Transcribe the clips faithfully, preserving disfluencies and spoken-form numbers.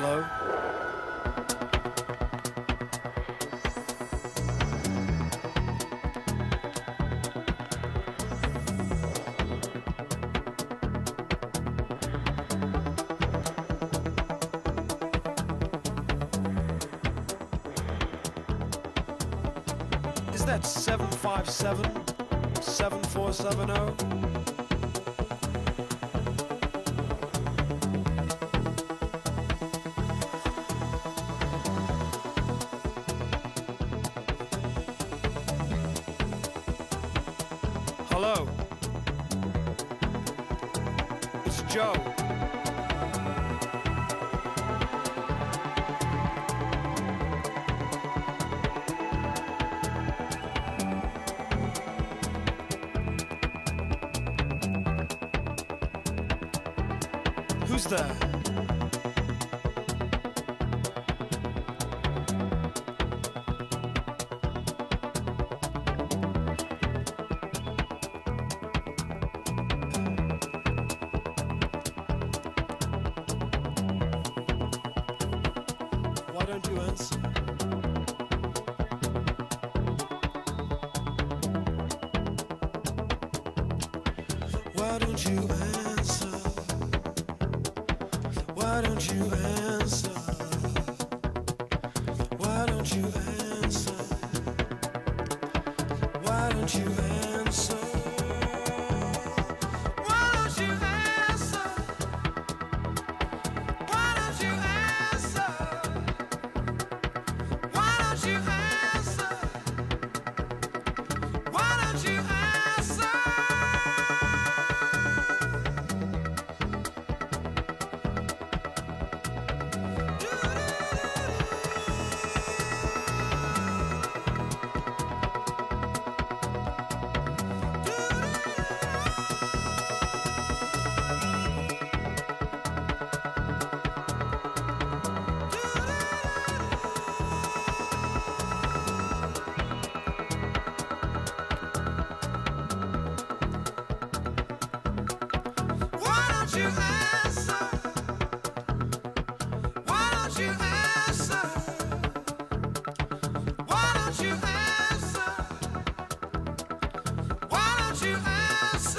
Hello? Is that seven five seven, seven four seven zero? Hello? It's Joe. Who's there? Why don't you answer? Why don't you answer? Why don't you answer? Why don't you answer? Why don't you answer? Why don't you answer? Why don't you answer? Why don't you answer? Why don't you answer? You answer? Why don't you answer? Why don't you answer? Why don't you answer?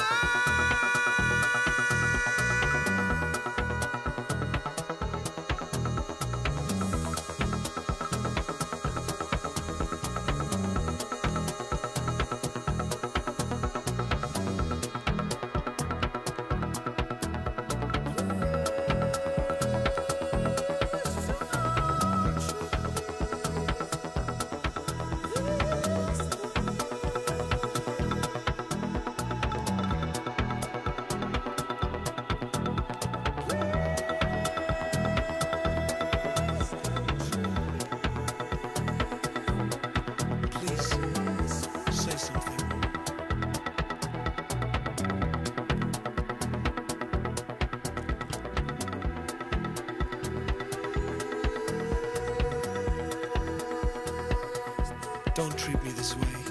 Don't treat me this way.